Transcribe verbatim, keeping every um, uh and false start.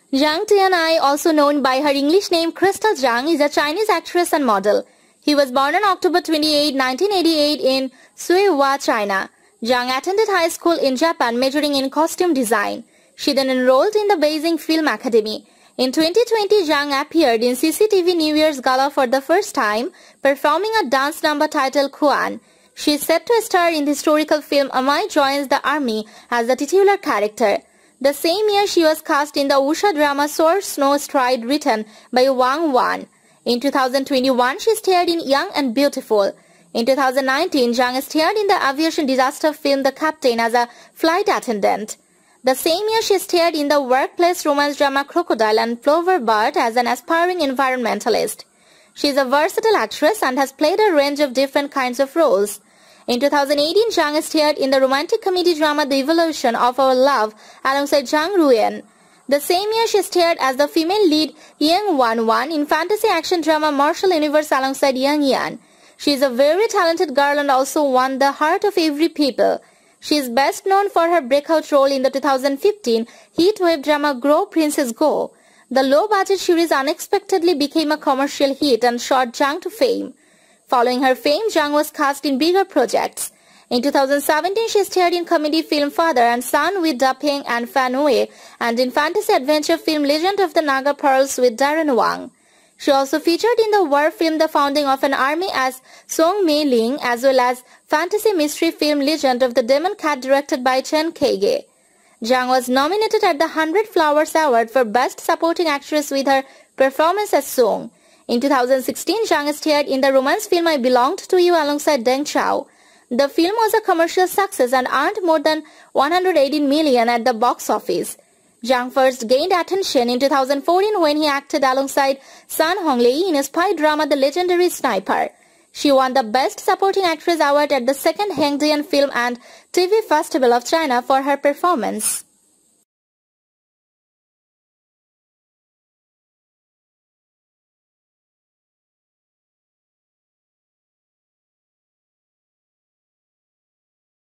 Zhang Tianai, also known by her English name Crystal Zhang, is a Chinese actress and model. He was born on October twenty-eighth, nineteen eighty-eight in Suihua, China. Zhang attended high school in Japan, majoring in costume design. She then enrolled in the Beijing Film Academy. In twenty twenty, Zhang appeared in C C T V New Year's Gala for the first time, performing a dance number titled Kuan. She is set to star in the historical film Amai Joins the Army as the titular character. The same year, she was cast in the wuxia drama Sword Snow Stride, written by Wang Wan. In two thousand twenty-one, she starred in Young and Beautiful. In two thousand nineteen, Zhang starred in the aviation disaster film The Captain as a flight attendant. The same year, she starred in the workplace romance drama Crocodile and Plover Bird as an aspiring environmentalist. She is a versatile actress and has played a range of different kinds of roles. In two thousand eighteen, Zhang starred in the romantic comedy drama The Evolution of Our Love alongside Zhang Ruiyan. The same year, she starred as the female lead Yang Wanwan in fantasy action drama Martial Universe alongside Yang Yan. She is a very talented girl and also won the heart of every people. She is best known for her breakout role in the two thousand fifteen heat wave drama Grow Princess Go. The low-budget series unexpectedly became a commercial hit and shot Zhang to fame. Following her fame, Zhang was cast in bigger projects. In two thousand seventeen, she starred in comedy film Father and Son with Da Ping and Fan Wei, and in fantasy adventure film Legend of the Naga Pearls with Darren Wang. She also featured in the war film The Founding of an Army as Song Mei Ling, as well as fantasy mystery film Legend of the Demon Cat directed by Chen Kaige. Zhang was nominated at the one hundred Flowers Award for Best Supporting Actress with her performance as Song. In two thousand sixteen, Zhang starred in the romance film I Belonged to You alongside Deng Chao. The film was a commercial success and earned more than one hundred eighteen million at the box office. Zhang first gained attention in two thousand fourteen when he acted alongside Sun Honglei in a spy drama The Legendary Sniper. She won the Best Supporting Actress award at the second Hengdian Film and T V Festival of China for her performance.